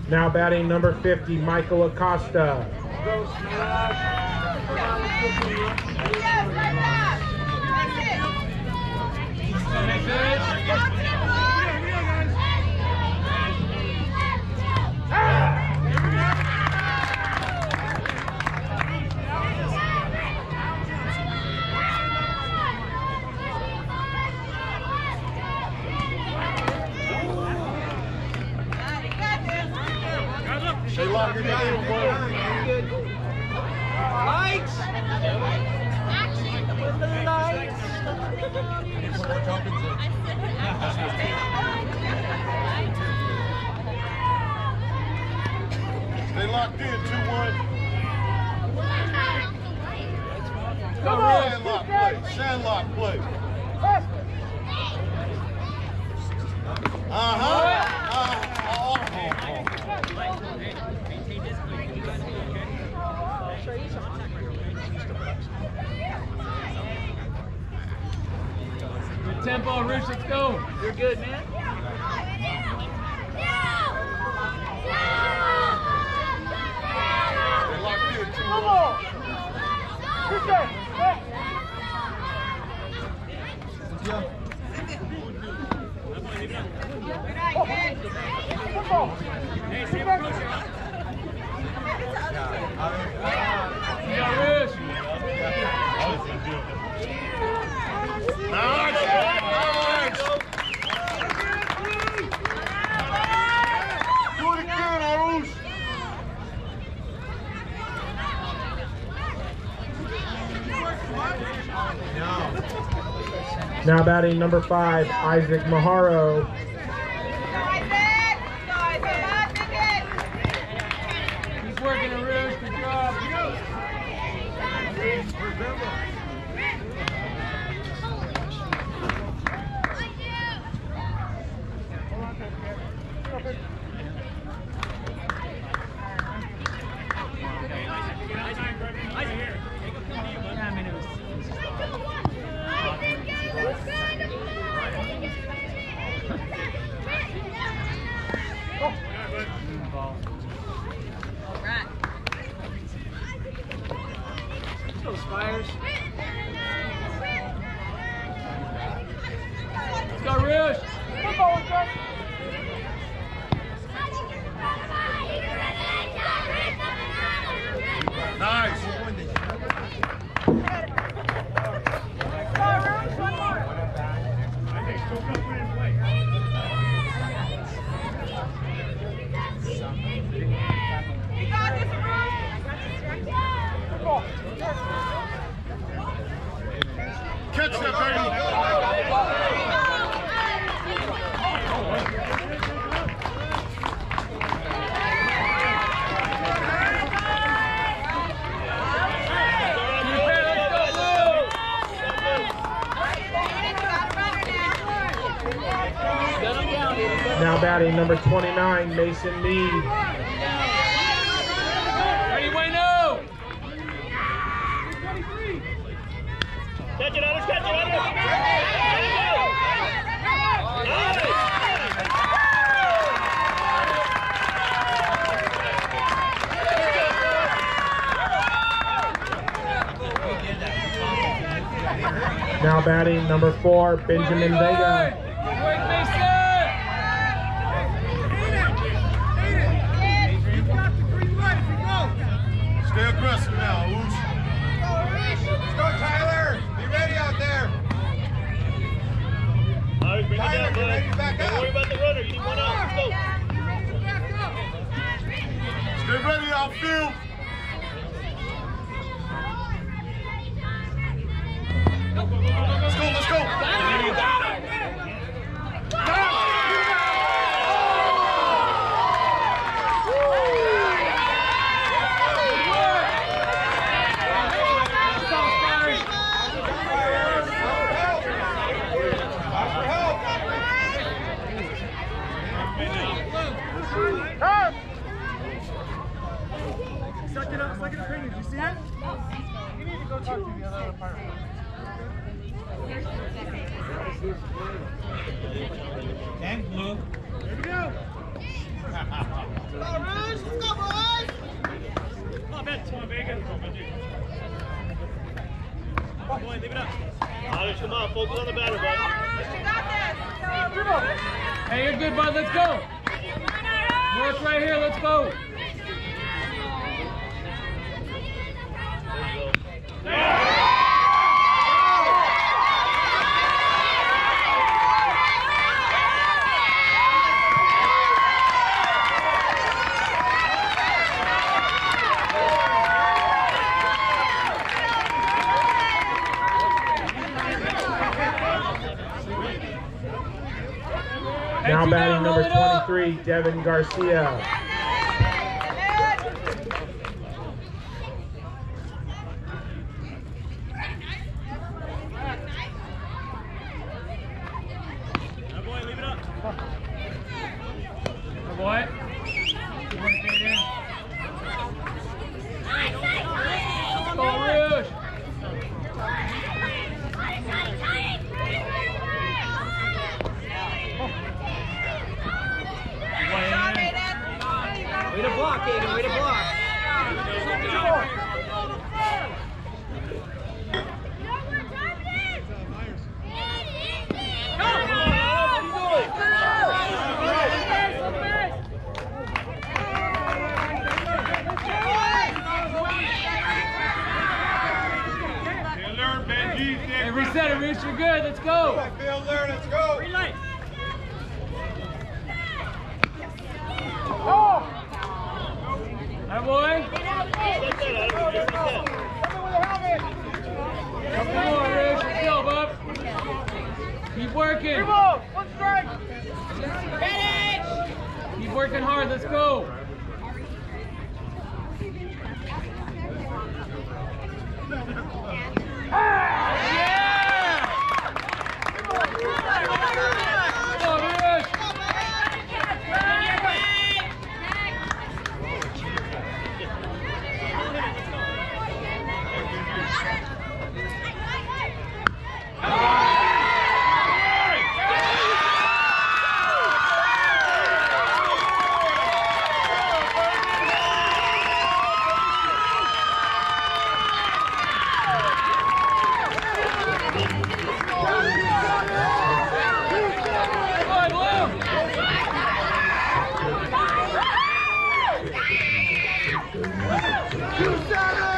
Now batting number 50, Michael Acosta. They lock it down. Lights! With the lights! Stay locked in, 2-1. Come on! Sandlock play. Sandlock play. Good tempo, Roosh, let's go. You're good, man. Stay locked in, 2-1. Come on! Push it! Now batting number 5, Isaac Maharo. Keep working, Arush. Good job. Spires. Let's go, Roosh. Nice. Catch that, baby. Now batting number 29, Mason Mead. Ready, Wayno! Catch it, Others, catch it, Others! Now batting number 4, Benjamin Vega. Good work, Mason! Stay aggressive now, Oosh. Let's go, Tyler. Be ready out there. Tyler, Get ready to back up. Don't worry about the runner. You need one out. Let's go. Stay ready outfield. Let's go, let's go. Second opinion, did you see it? You need to go talk to the other umpire. Tank blue. There we go. leave it up. Otters, come on, focus on the batter, bud. Hey, you're good, bud. Let's go. North right here. Let's go. Now batting number 23, Devin Garcia. Good boy, leave it up. Good boy. Good work, Aiden. Go, Rouge. Way to block, Aiden, way to block. Hey, reset it, Rouge. You're good. Let's go. Field there, let's go. Green light. Hi, boy. Come on, Rouge. Let's go, bub. Keep working. One strike. Keep working hard. Let's go. Two, 7.